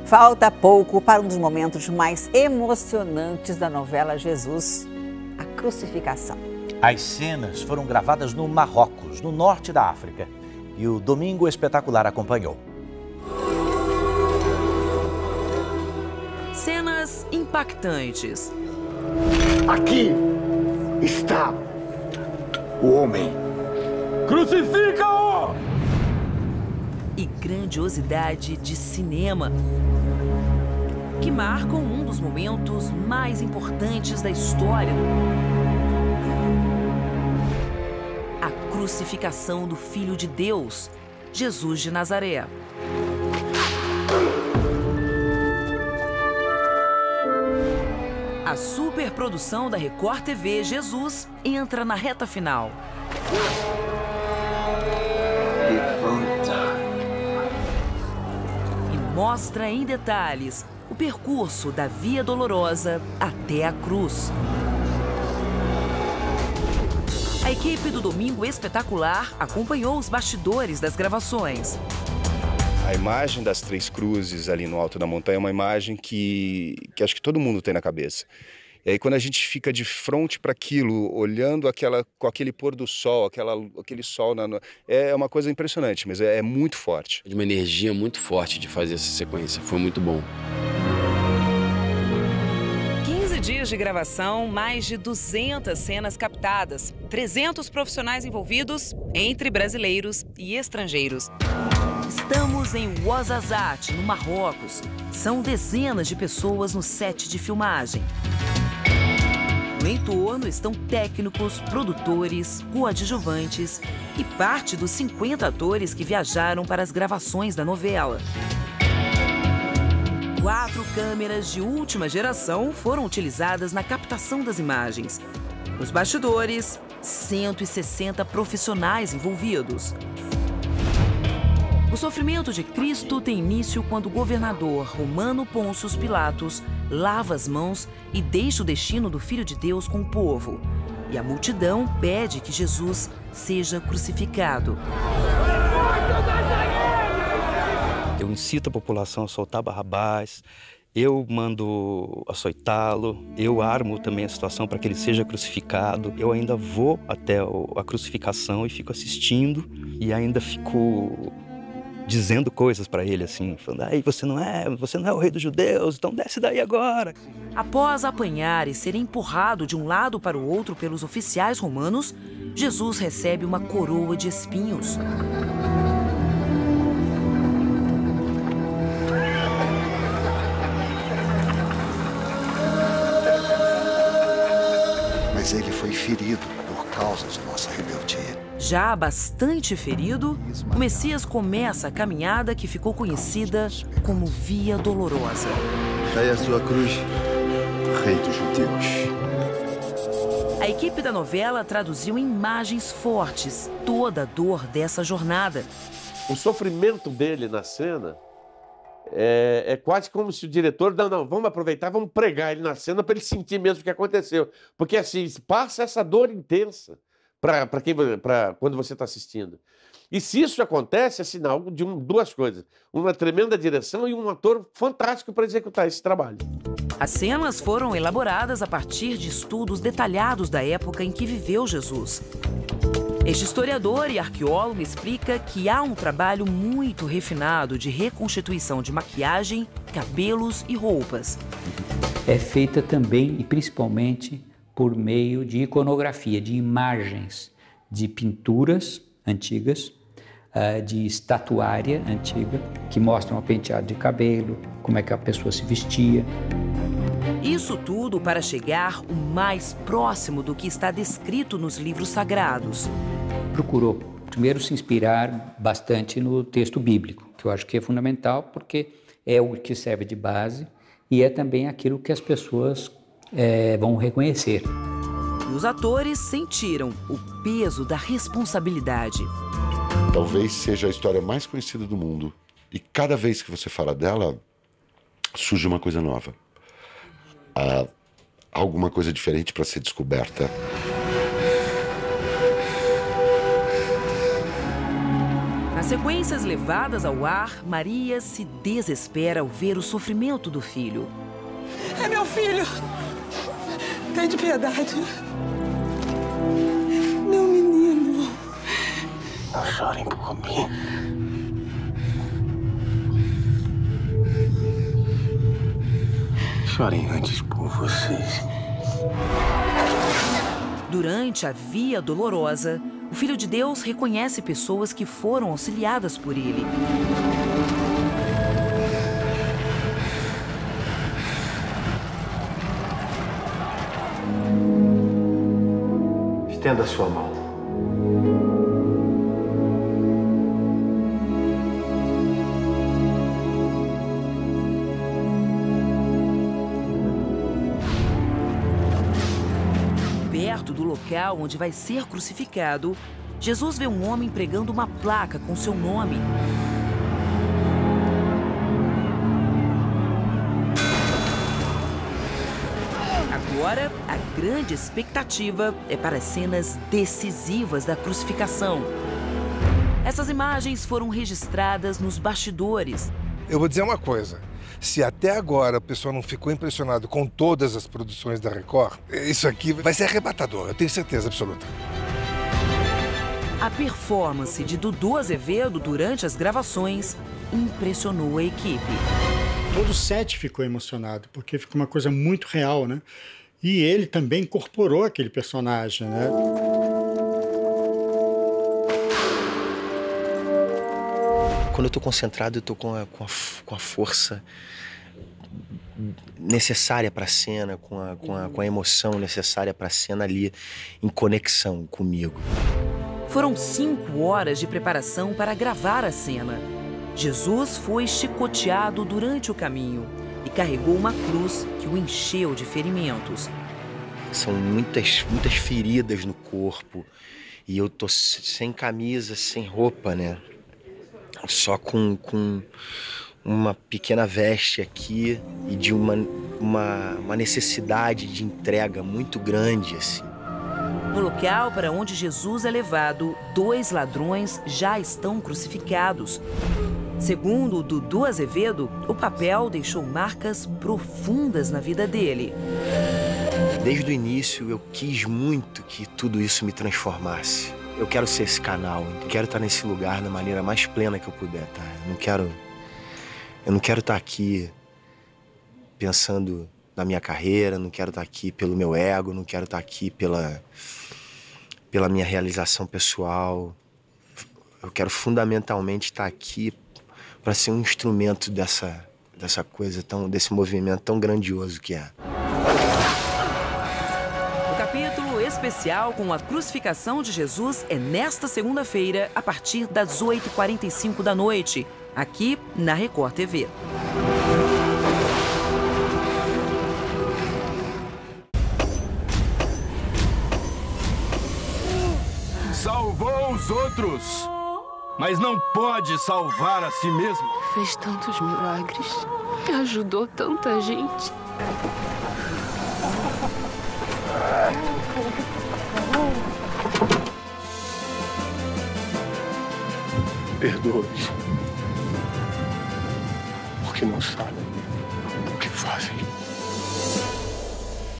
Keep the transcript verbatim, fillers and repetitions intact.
Falta pouco para um dos momentos mais emocionantes da novela Jesus, a crucificação. As cenas foram gravadas no Marrocos, no norte da África, e o Domingo Espetacular acompanhou. Cenas impactantes. Aqui está o homem. Crucifica-o! E grandiosidade de cinema, que marcam um dos momentos mais importantes da história. A crucificação do Filho de Deus, Jesus de Nazaré. A superprodução da Record T V Jesus entra na reta final. Levanta. E mostra em detalhes o percurso da Via Dolorosa até a cruz. A equipe do Domingo Espetacular acompanhou os bastidores das gravações. A imagem das três cruzes ali no alto da montanha é uma imagem que, que acho que todo mundo tem na cabeça. E aí quando a gente fica de frente para aquilo, olhando aquela, com aquele pôr do sol, aquela, aquele sol, na, é uma coisa impressionante, mas é, é muito forte. De uma energia muito forte de fazer essa sequência, foi muito bom. quinze dias de gravação, mais de duzentas cenas captadas, trezentos profissionais envolvidos, entre brasileiros e estrangeiros. Estamos em Ouarzazate, no Marrocos. São dezenas de pessoas no set de filmagem. No entorno estão técnicos, produtores, coadjuvantes e parte dos cinquenta atores que viajaram para as gravações da novela. Quatro câmeras de última geração foram utilizadas na captação das imagens. Nos bastidores, cento e sessenta profissionais envolvidos. O sofrimento de Cristo tem início quando o governador romano Pôncio Pilatos lava as mãos e deixa o destino do Filho de Deus com o povo. E a multidão pede que Jesus seja crucificado. Eu incito a população a soltar Barrabás, eu mando açoitá-lo, eu armo também a situação para que ele seja crucificado. Eu ainda vou até a crucificação e fico assistindo e ainda fico dizendo coisas para ele, assim, falando, ai, você não é, você não é o rei dos judeus, então desce daí agora. Após apanhar e ser empurrado de um lado para o outro pelos oficiais romanos, Jesus recebe uma coroa de espinhos. Mas ele foi ferido por causa de nossa rebeldia. Já bastante ferido, o Messias começa a caminhada que ficou conhecida como Via Dolorosa. Daí a sua cruz, rei dos judeus. A equipe da novela traduziu em imagens fortes toda a dor dessa jornada. O sofrimento dele na cena é, é quase como se o diretor... Não, não, vamos aproveitar, vamos pregar ele na cena para ele sentir mesmo o que aconteceu. Porque assim, passa essa dor intensa para quem, para quando você está assistindo. E se isso acontece, é sinal de um, duas coisas. Uma tremenda direção e um ator fantástico para executar esse trabalho. As cenas foram elaboradas a partir de estudos detalhados da época em que viveu Jesus. Este historiador e arqueólogo explica que há um trabalho muito refinado de reconstituição de maquiagem, cabelos e roupas. É feita também e principalmente por meio de iconografia, de imagens, de pinturas antigas, de estatuária antiga, que mostram o penteado de cabelo, como é que a pessoa se vestia. Isso tudo para chegar o mais próximo do que está descrito nos livros sagrados. Procurou, primeiro, se inspirar bastante no texto bíblico, que eu acho que é fundamental, porque é o que serve de base e é também aquilo que as pessoas é, vão reconhecer. E os atores sentiram o peso da responsabilidade. Talvez seja a história mais conhecida do mundo. E cada vez que você fala dela, surge uma coisa nova. Há alguma coisa diferente para ser descoberta. Nas sequências levadas ao ar, Maria se desespera ao ver o sofrimento do filho. É meu filho! Tem de piedade. Meu menino. Não chorem por mim. Chorem antes por vocês. Durante a Via Dolorosa, o Filho de Deus reconhece pessoas que foram auxiliadas por ele. Estenda a sua mão. Perto do local onde vai ser crucificado, Jesus vê um homem pregando uma placa com seu nome. Agora, a grande expectativa é para as cenas decisivas da crucificação. Essas imagens foram registradas nos bastidores. Eu vou dizer uma coisa. Se até agora a pessoa não ficou impressionada com todas as produções da Record, isso aqui vai ser arrebatador, eu tenho certeza absoluta. A performance de Dudu Azevedo durante as gravações impressionou a equipe. Todo o set ficou emocionado, porque ficou uma coisa muito real, né? E ele também incorporou aquele personagem, né? Quando eu tô concentrado, eu tô com a, com a, com a força necessária para a cena, com a, com, a, com a emoção necessária para a cena ali, em conexão comigo. Foram cinco horas de preparação para gravar a cena. Jesus foi chicoteado durante o caminho e carregou uma cruz que o encheu de ferimentos. São muitas, muitas feridas no corpo e eu tô sem camisa, sem roupa, né? Só com, com uma pequena veste aqui e de uma, uma, uma necessidade de entrega muito grande, assim. No local para onde Jesus é levado, dois ladrões já estão crucificados. Segundo o Dudu Azevedo, o papel deixou marcas profundas na vida dele. Desde o início, eu quis muito que tudo isso me transformasse. Eu quero ser esse canal, eu quero estar nesse lugar da maneira mais plena que eu puder, tá? Eu não quero, eu não quero estar aqui pensando na minha carreira, não quero estar aqui pelo meu ego, não quero estar aqui pela, pela minha realização pessoal. Eu quero fundamentalmente estar aqui para ser um instrumento dessa, dessa coisa, tão, desse movimento tão grandioso que é. Capítulo especial com a crucificação de Jesus é nesta segunda-feira, a partir das oito e quarenta e cinco da noite, aqui na Record T V. Salvou os outros, mas não pode salvar a si mesmo. Fez tantos milagres, ajudou tanta gente. Perdoa-os, porque não sabem o que fazem.